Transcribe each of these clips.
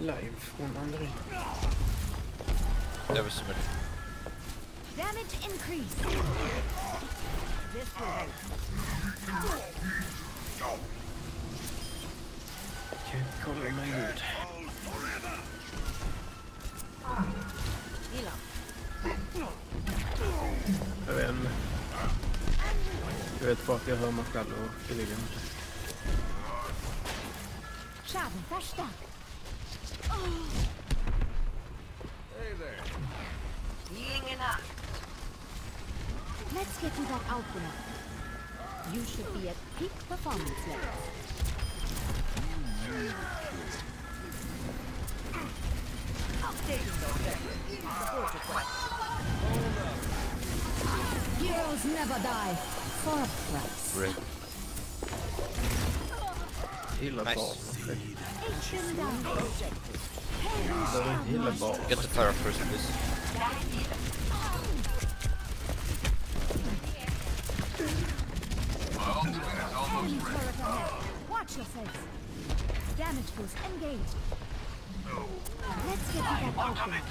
live från André. Never seen it. Damage increase. This will help. Okej, kolla mig ut. Jag vet bara att jag hör mig själv och det ligger inte. Schaden verstärkt. Hey there. Healing enough. Let's get you back out now. You should be at peak performance levels. Updating those Heroes never die. For a price. Great. Gillar Nice. bas. Action down. Gillar bas. Get the fire first, please. Enemy turret ahead. Watch yourselves. Damage boost engaged. Let's get you back out there.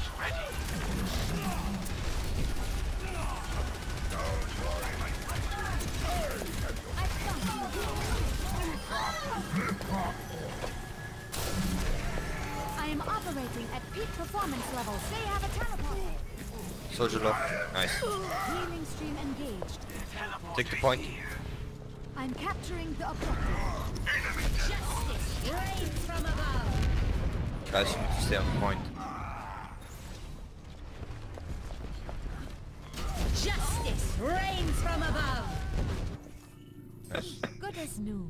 I am operating at peak performance levels. They have a teleport. Soldier low. Nice. Healing stream engaged. Take the point. I'm capturing the objective. Justice reigns from above. Guys, you need to stay on the point. Justice reigns from above. Nice. Good as new.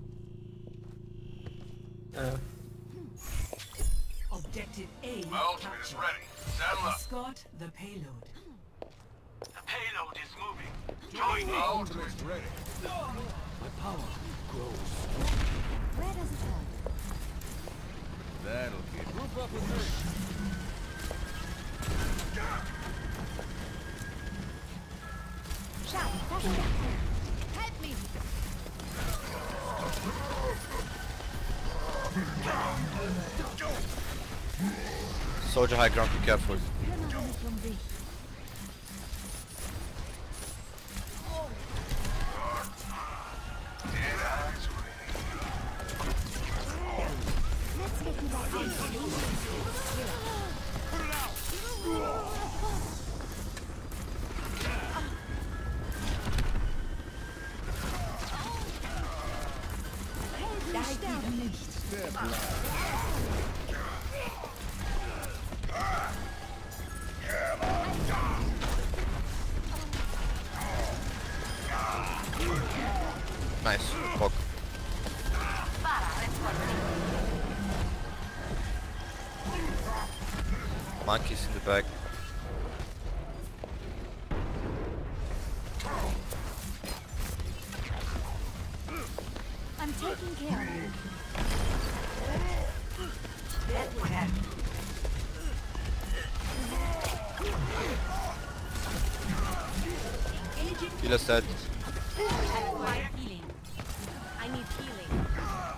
Objective A My ultimate is captured. ready. Saddle up. Escort the payload. The payload is moving. Join me. My ultimate is ready. My power grows. Where does it hurt? That'll get. Group up with me. Schaden verstärkt. Help me. Soldier high ground, be careful. Kümmere mich um dich. Let's get you back in. Nice. Fuck. Monkeys in the back. I'm taking care of you. Healer's dead. Require healing. I need healing.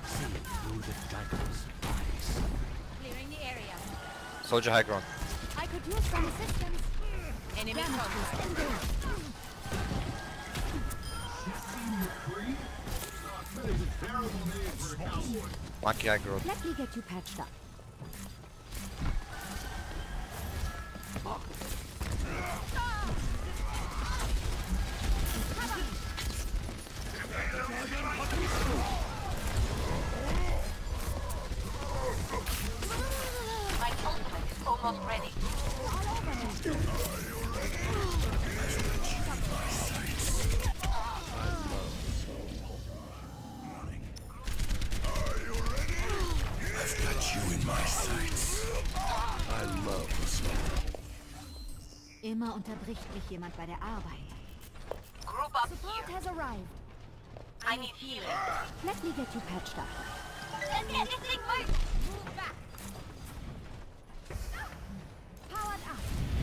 Clearing the area. Soldier high ground. I could use some assistance. Enemy boost engaged. Monkey high ground. Let me get you patched up. My ultimate is almost ready. I've got you in my sights. I love the smell. Immer unterbricht mich jemand bei der Arbeit. Group up Support here. has arrived. I need healing. Let me get you patched up. Anything move. Move back. Powered up.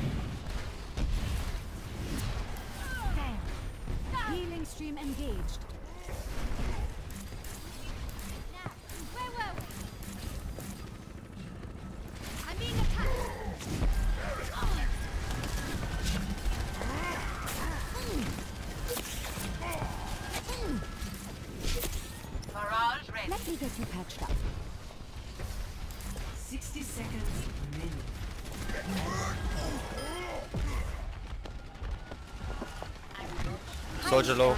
There. Healing stream engaged. Where were we? patched up. 60 seconds remaining. Soldier low.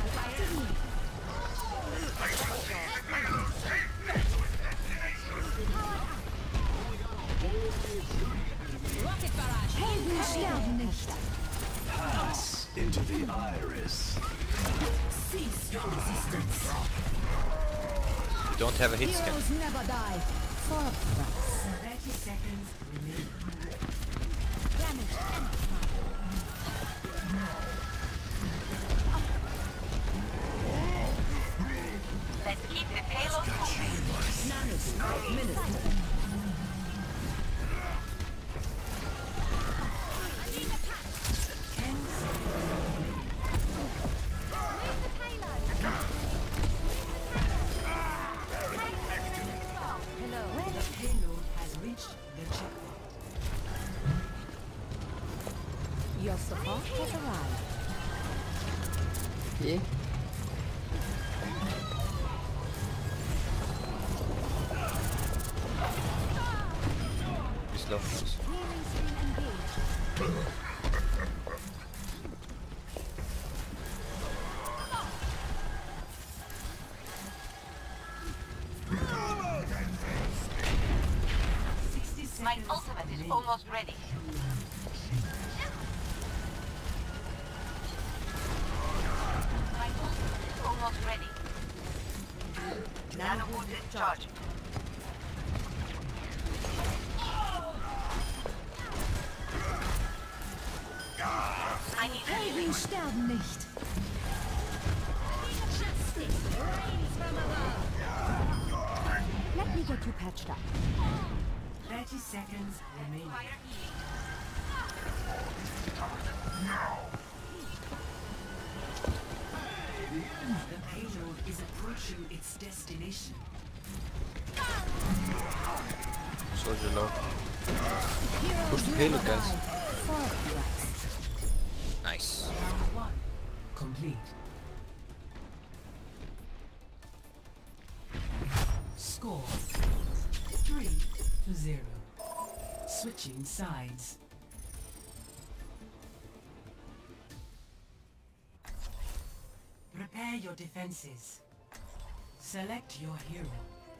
Helden sterben nicht. Pass into the iris. Cease your resistance. You don't have a hit scan. Heroes never die. Fortress. 30 seconds remaining. Damage and Let's keep the payload moving. The payload has reached the checkpoint. your support has arrived. Yeah. Be slow. Clearing screen engaged. My ultimate is almost ready. My ultimate is almost ready. Nano boost is charging. I need Helden sterben nicht. Let me get you patched up. 30 seconds remaining. The payload is approaching its destination. Soldier low. Heroes Push the never payload, guys. die. Fortress. Nice. Round 1 complete. Score 3-0. Switching sides. Prepare your defenses. Select your hero.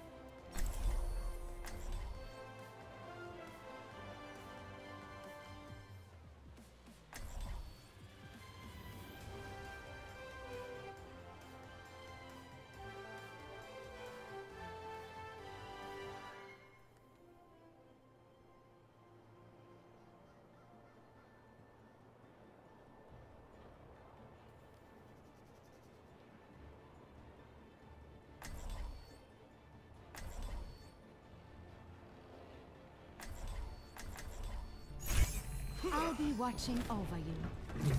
I'll be watching over you.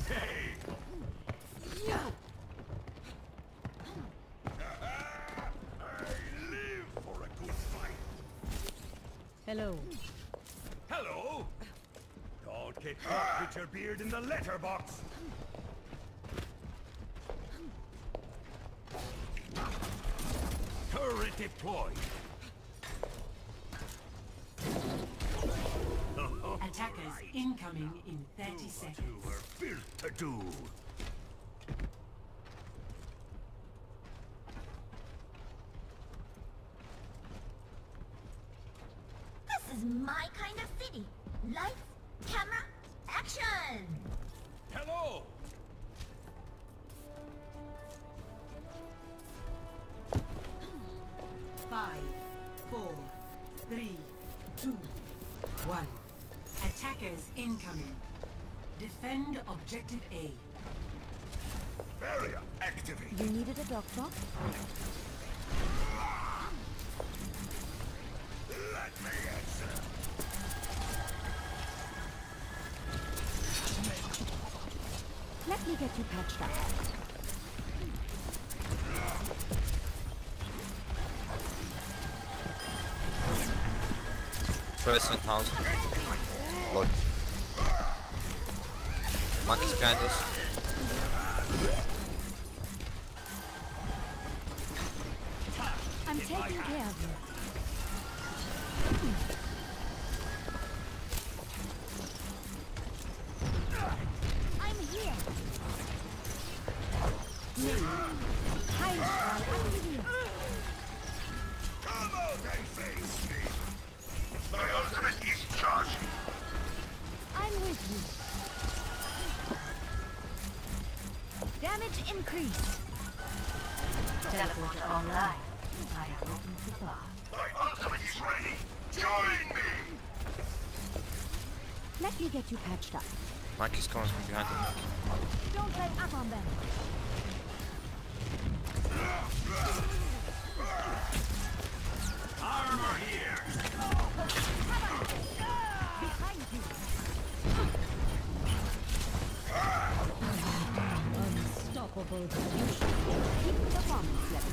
For a good fight. Hello. Hello. Don't get caught with your beard in the letterbox. Turret deployed. Attackers incoming in 30 You seconds. were built to do. This is my kind of city. Lights, camera, action! Hello. 5, 4, 3, 2, 1. Attackers incoming. Defend objective A. Barrier activate. You needed a doctor? Let me answer. Let me get you patched up. Present house. Lord. Monkey's behind us. I'm taking care of you. Heilstrahl aktiviert. My ultimate is charging. I'm with you. Damage increase. Teleporter online. I have opened the bar. My ultimate is ready. Join me. Let me get you patched up. Monkey's coming from behind him. Don't let up on them. Armor here. Behind you. Unstoppable solution. Keep the bombs level.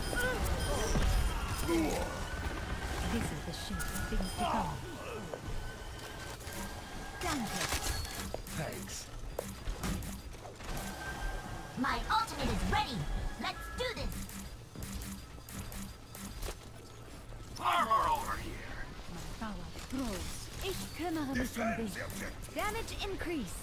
This is the shape of things to come. Danke. Thanks. My ultimate is ready. Let's do this. Armor over here. Power grows. Ich kümmere mich um dich. Damage increased.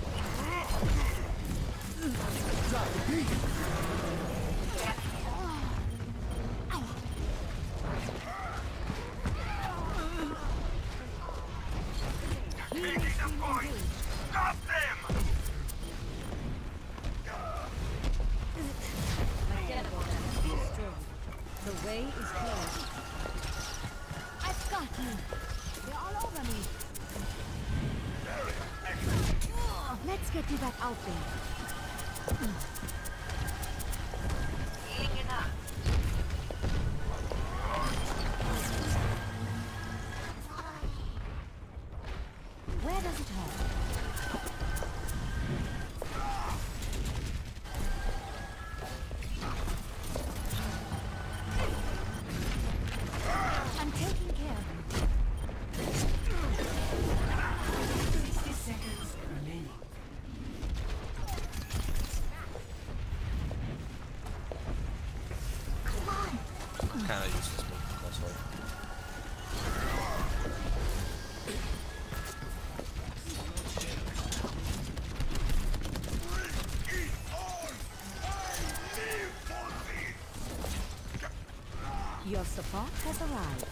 Taking the point. Stop them. The way is closed. I've got you. They're all over me. Let's get you back out there. Healing enough. Where does it hurt? I'm taking care of you. 60 seconds remaining. Come on. Kinda useless move, that's all. Your support has arrived.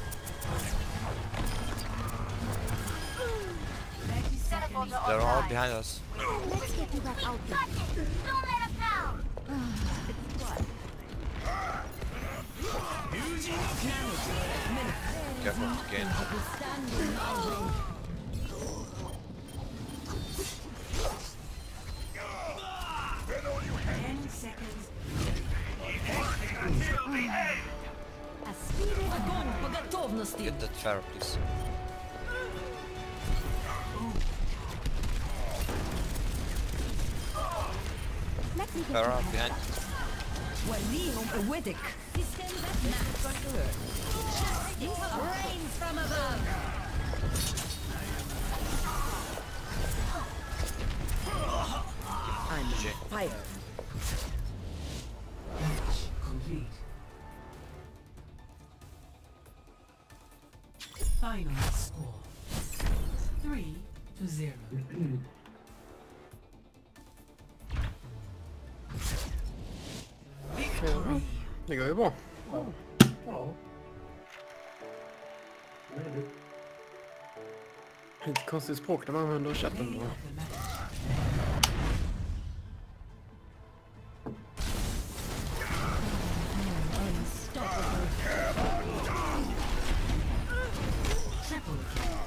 Teleporter They're all online. behind us. Let's get you back out there. Got this. Don't let us down. Careful, again. Standing alone. 10 seconds. Until the end. A speedy Огонь по готовности. Get that Pharah, please. Let me get Pharah, you behind. وليهم قوتك. Rains from above. I'm fire. Match complete. Final score 3-0. Victory. Det går ju bra. Lite konstigt språk när man använder chatten då. Play of the match. Unstoppable. Triple kill.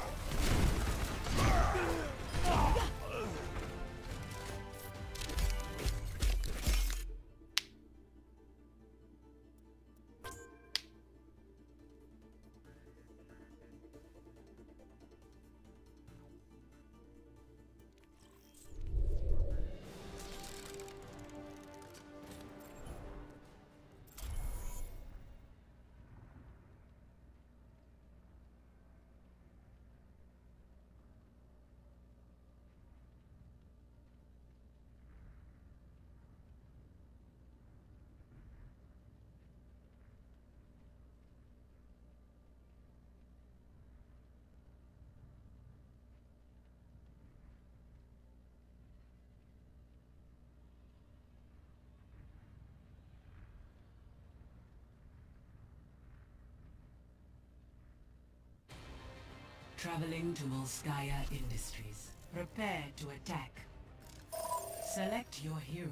Traveling to Volskaya Industries. Prepare to attack. Select your hero.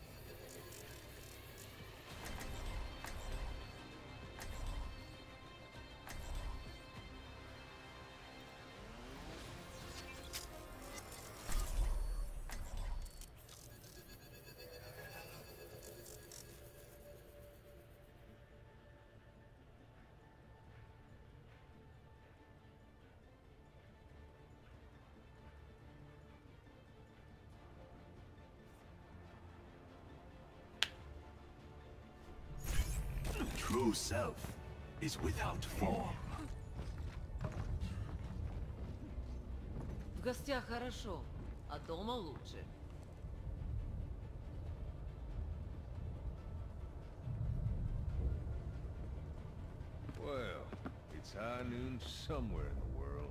True self is without form. В гостях хорошо, а дома лучше. Well, it's high noon somewhere in the world.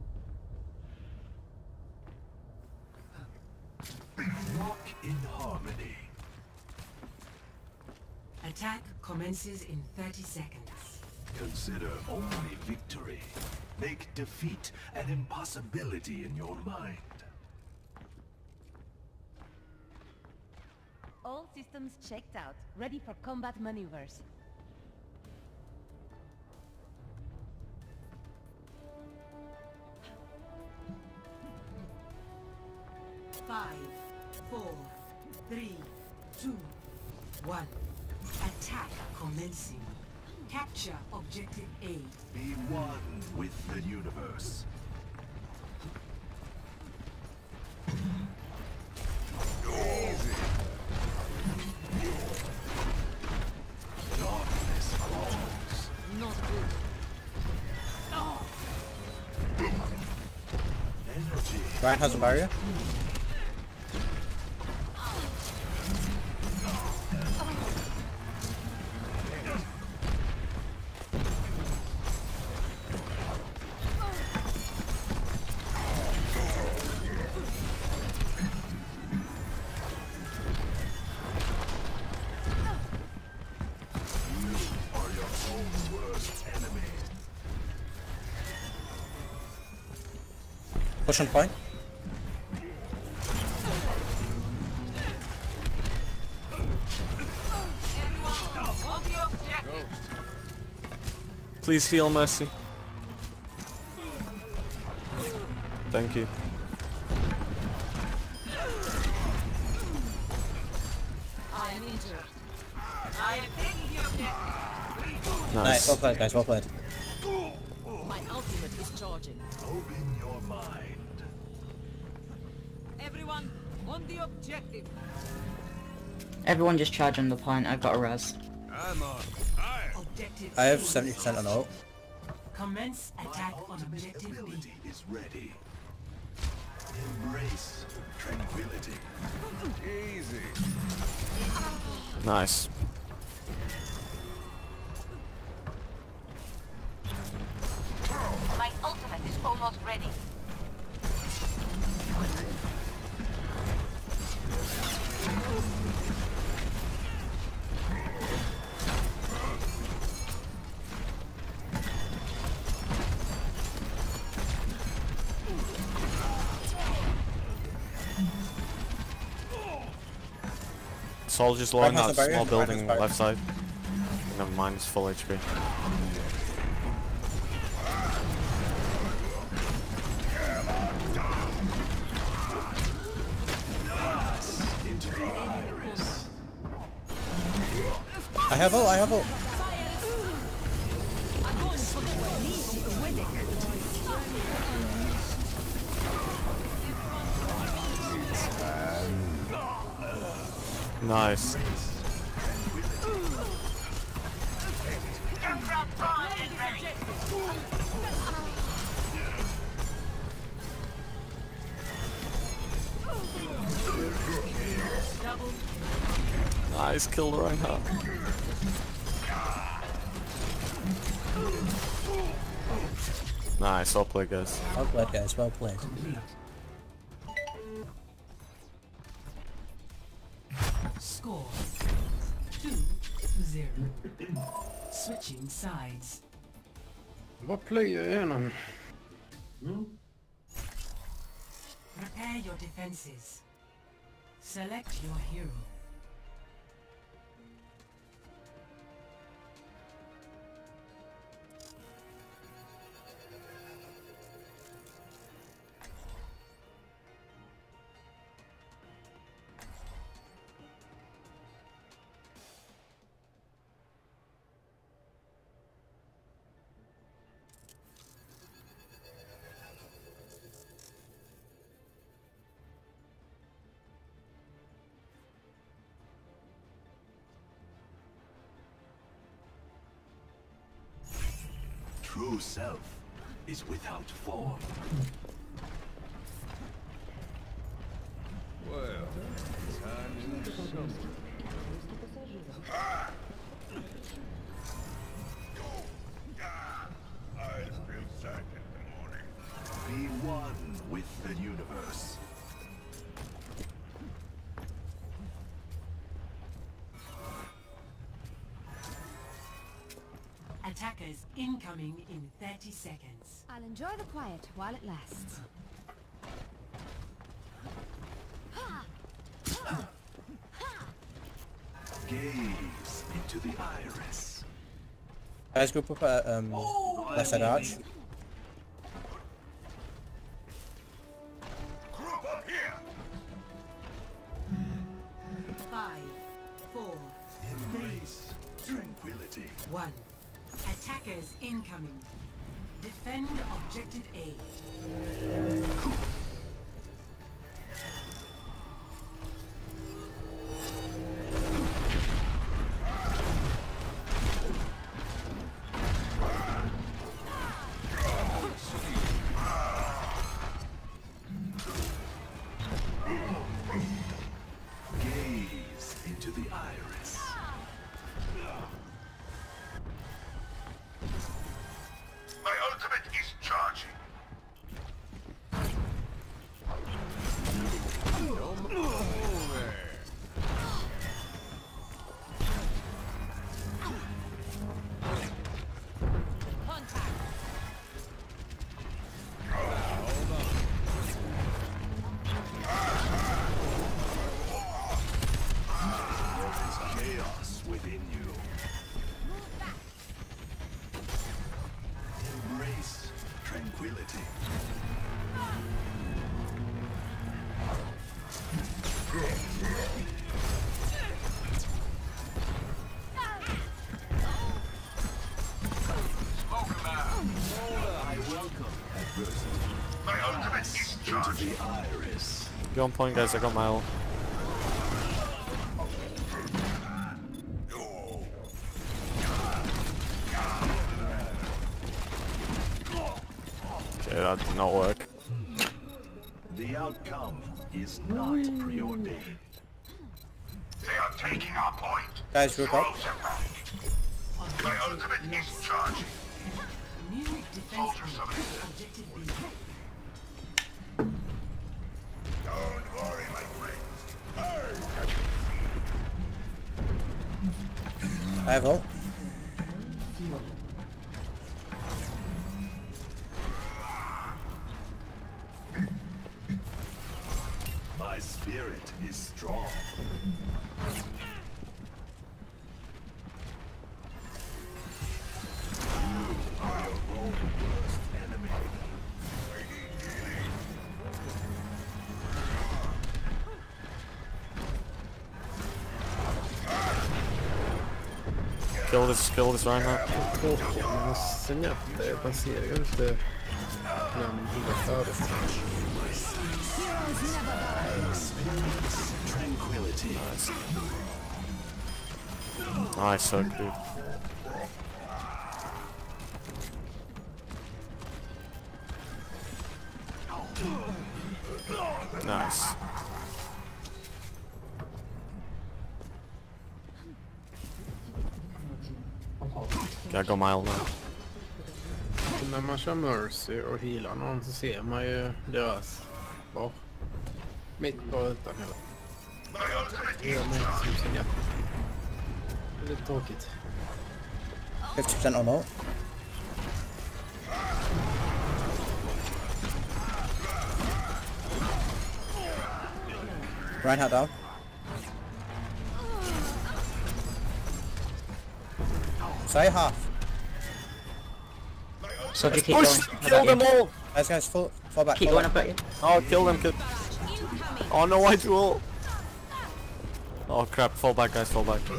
Walk in harmony. Attack commences in 30 seconds. Consider only victory. Make defeat an impossibility in your mind. All systems checked out, ready for combat maneuvers. Five, 4, 3, 2, 1. Attack commencing. Capture objective A. Be one with the universe. Darkness falls. Not good. Energy. Ryan has a barrier. Push on point. Please heal Mercy. Thank you. I am injured. I am taking the objective. Nice. Well played, guys. Well played. My ultimate is charging. Open your mind. Everyone, on the objective. Everyone just charge on the point. I've got a res. I'm on fire. Objective I have C. 70% on ult. Commence attack on Ultimate objective B. ability is ready. Embrace tranquility. Easy. Nice. My ultimate is almost ready. Soldier's low in Ryan has that a barrier. small Ryan building has a barrier. left side. Never mind, it's full HP. I have ult. I have ult. Nice. Aircraft prime and ready. Nice kill, Reinhardt. Nice, well played, guys. Well played, guys. Well played. Score 2-0. Switching sides. Vad plöjer jag igenom? Prepare your defenses. Select your hero. True self is without form. Well, it's high noon somewhere. I feel sad in the morning. Be one with the universe. Attackers incoming in 30 seconds. I'll enjoy the quiet while it lasts. Gaze into the iris. Guys, group up at left side arch. Group up here. 5, 4, Embrace tranquility. 1. Attackers incoming. Defend objective A. Gaze into the iris. My ultimate is charging. Chaos within you. Embrace tranquility. I welcome adversity. My ultimate is charging. Into the iris. Go on point, guys. I got my ult. Okay, that did not work. The outcome is not preordained. They are taking our point. Guys, group up. My ultimate is charging. New defense objective B. Don't worry, my friends. I have ult. My spirit is strong. You are your own worst enemy. Kill this Reinhardt. Tråkiga, men han snabbt passerar ju inte namn hela stödet. Nice, so good. Nice. Jag går mile nu. När man kör Mercy och healar någon så ser man ju deras bak. Mitt på utan hela. Det gör mig som sin hjärta. Det är lite tråkigt. 50% on ult. Reinhardt down. Say half. Soldier, keep Push! going. Kill them all! Guys, fall back. Keep fall going, back. I've got you. Oh, kill them, kid. Oh no, I duel. Oh crap, fall back guys, fall back.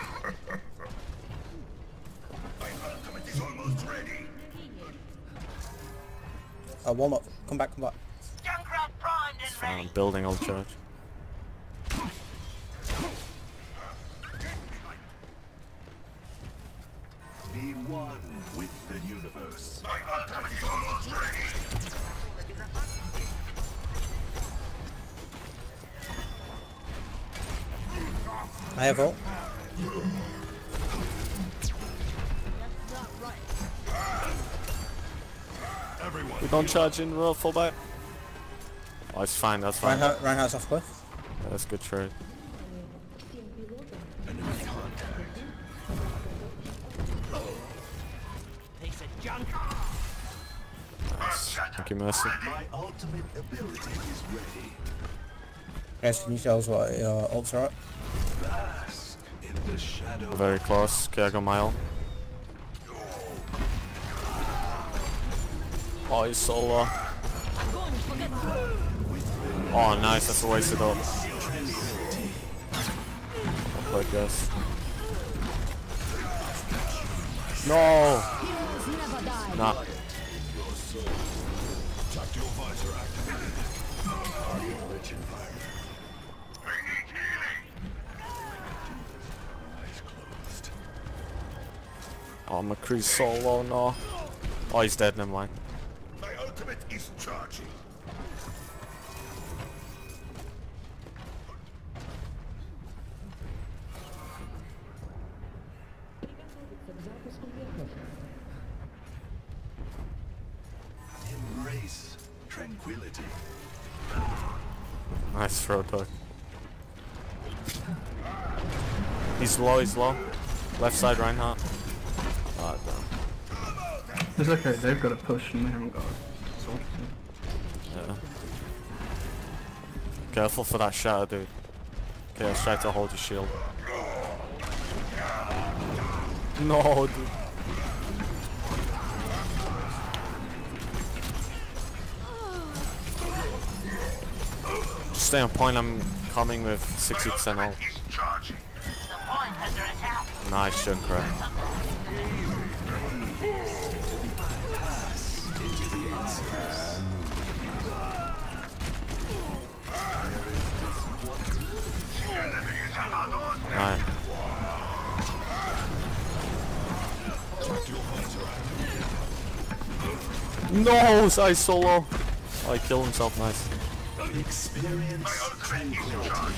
Warm up. Come back. Junkrat primed and ready. I'm building on charge. Be one with the universe. My ultimate is almost ready. I have ult. We don't charge in row, fall back. Oh, it's fine, that's fine. Reinhardt's off cliff. Yeah, that's good trade. Enemy contact. Piece of junk. Nice. Thank you, Mercy. My ultimate ability is ready. Guys, can you tell us what your ults are at? Bask in the shadow. Very close. Okay, I got my ult. Oh, he's so low. Oh, nice. That's a wasted ult. Well played, guys. No! Nah. Oh, McCree's so low, no. Oh, he's dead, never mind. My ultimate is charging. Embrace tranquility. Nice throw, Doug. He's low, he's low. Left side, Reinhardt. Ah, damn. It's okay, they've got a push and they haven't got a sword. Yeah. Careful for that shatter, dude. Okay, let's try to hold your shield. No, dude. Just stay on point, I'm coming with 60% ult. Nice Junkrat. Nice. No, Sai solo. Oh, he killed himself, nice. Experience tranquility.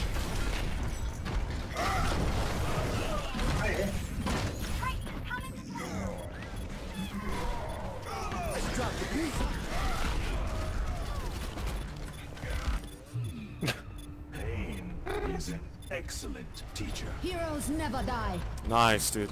Pain is an excellent teacher. Heroes never die. Nice, dude.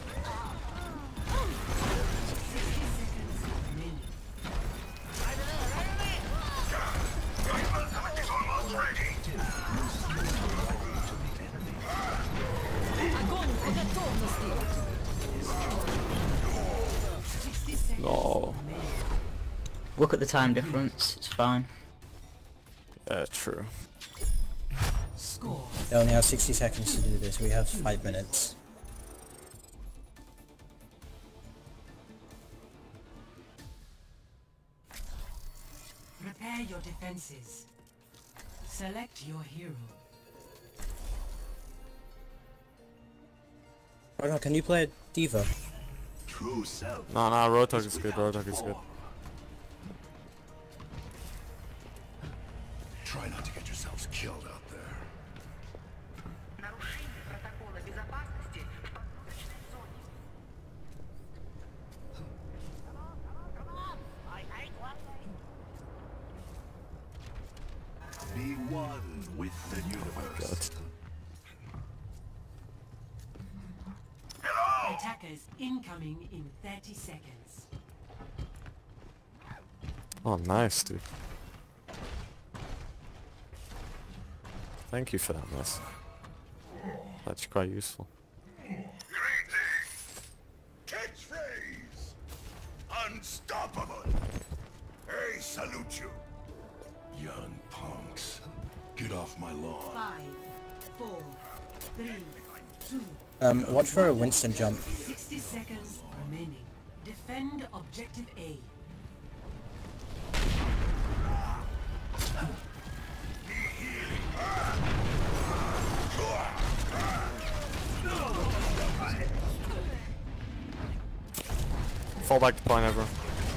No. Look at the time difference, it's fine. Yeah, true. They only have 60 seconds to do this, we have 5 minutes. Prepare your defenses. Select your hero. Ragnar, can you play Diva? True self. No, Roadhog is good, Roadhog is good. Try not to get yourselves killed out there. Be one with the universe. Attackers incoming in 30 seconds. Oh, nice, dude. Thank you for that, miss. That's quite useful. Catchphrase! Unstoppable! I salute you! Young punks, get off my lawn. 5, 4, 3, 2. Watch for a Winston jump. 60 seconds remaining. Defend objective A. Fall back to point, everyone.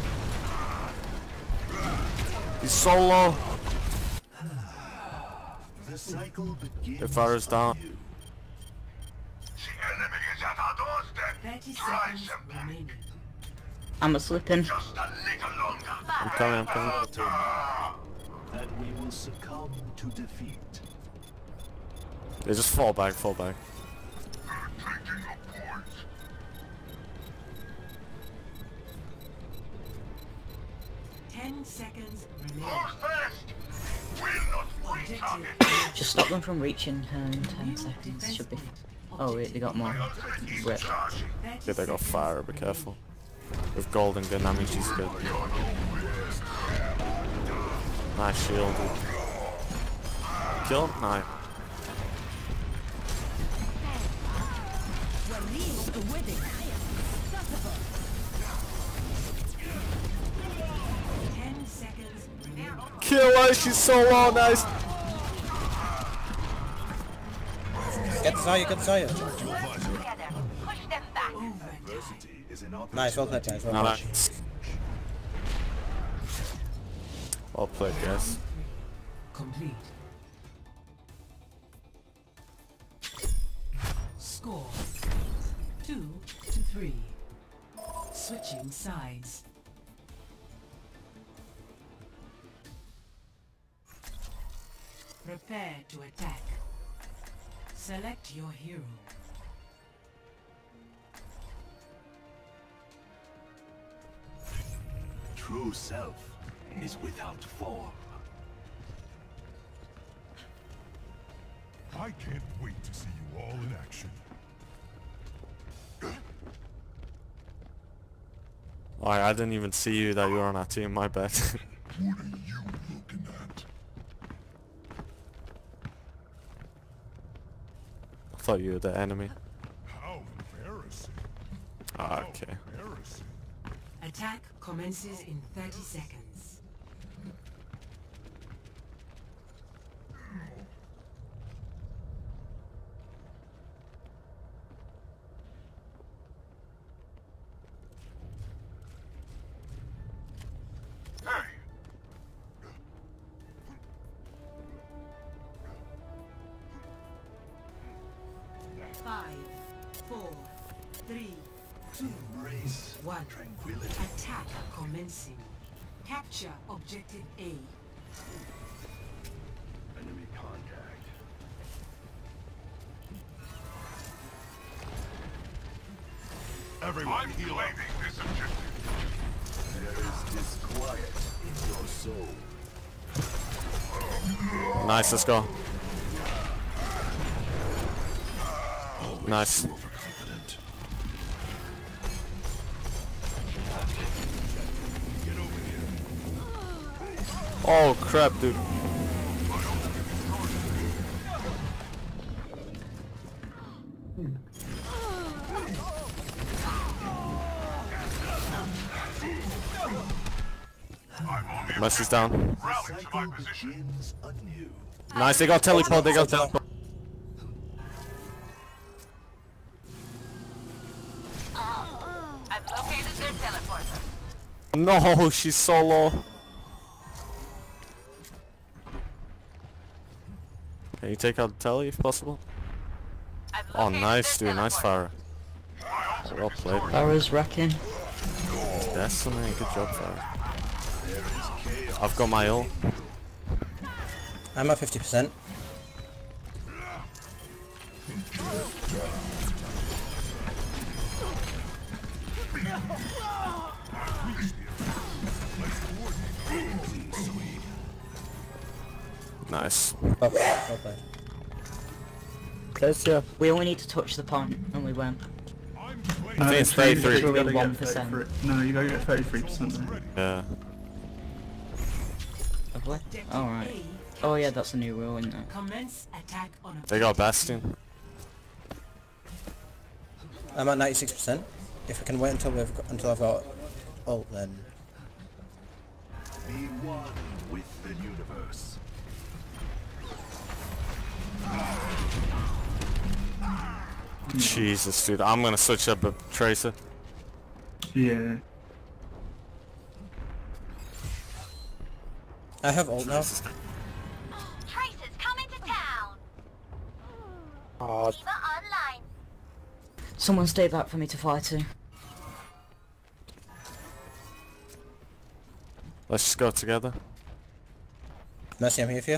He's so low. The cycle begins. If Farah's down. The enemy is at our doorstep. 30 seconds remaining. I'm slipping. Just a little longer. I'm coming. And we will succumb to defeat. They just fall back, fall back. Taking a point. 10 seconds remaining. Who's first? Will not reach target. Just stop them from reaching her in 10 seconds. Should be. Oh wait, they got more. Rip. Yeah, they got fire, be careful. With golden gun, that means she's good. Nice shield. Kill him? No. Kill her, she's so low, nice. Get the Zarya, get the Zarya. Nice, well played, guys. Well played. Well played, guys. Complete. Score 2-3. Switching sides. Prepare to attack. Select your hero. True self is without form. I can't wait to see you all in action. I didn't even see you that you were on our team, my bad. What are you looking at? I thought you were the enemy. How embarrassing. Ah, okay. Embarrassing. Attack commences in 30 seconds. Hey! 5, 4, 3, 2, Embrace 1. tranquility. Attack commencing. Capture objective A. Enemy contact. Everyone heal up. This objective. There is disquiet in your soul. Nice, let's go. Nice. Overconfident. Oh crap, dude. Mercy's down. Nice, they got teleport, they got teleport. I've located their teleporter. No, she's so low. Can you take out the telly if possible? Oh, nice, dude. Nice fire. Well played. Farah's wrecking. Destiny, good job, Farah. I've got my ult. I'm at 50%. Nice. Well played. Close, yeah. We only need to touch the pond, and we won't. I think it's 33. We're gotta in get 1%. No, you gotta get 33% there. Yeah. Have we? Alright. Oh yeah, that's a new rule, isn't it? Commence attack on They got Bastion. I'm at 96%. If we can wait until I've got ult, then. Be one with the universe. Jesus, dude, I'm gonna switch up a Tracer. Yeah. I have ult now. Tracer's coming to town. Oh, Diva online. Someone stay back for me to fly to. Let's just go together. Mercy, I'm here for you.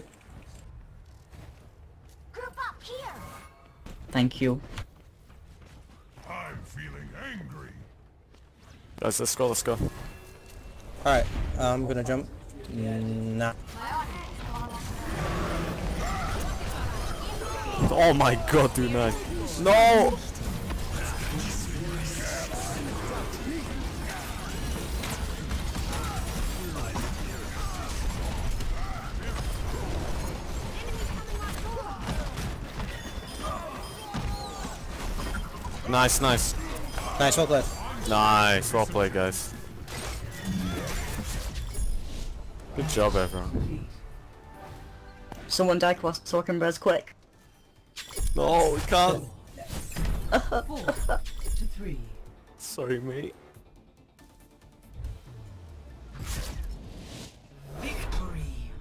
Group up here. Thank you. I'm feeling angry. Guys, let's go, let's go. Alright, I'm gonna jump. Nah. Oh my god, dude, nice. No! Nice, nice. Nice, well played. Nice, well played, guys. Good job, everyone. Someone die so I can res quick. No, we can't. 4-3. Sorry, mate. Victory.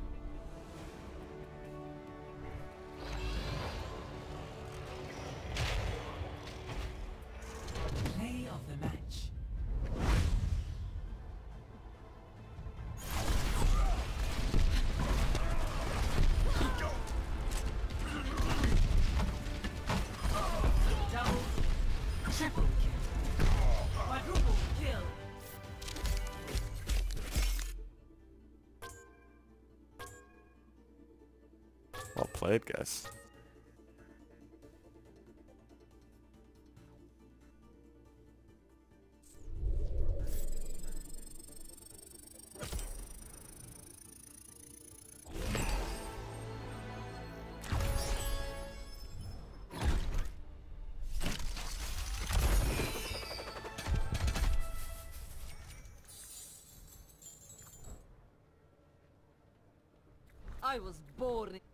Play of the match. Double, triple kill, quadruple kill. Well played, guys. I was born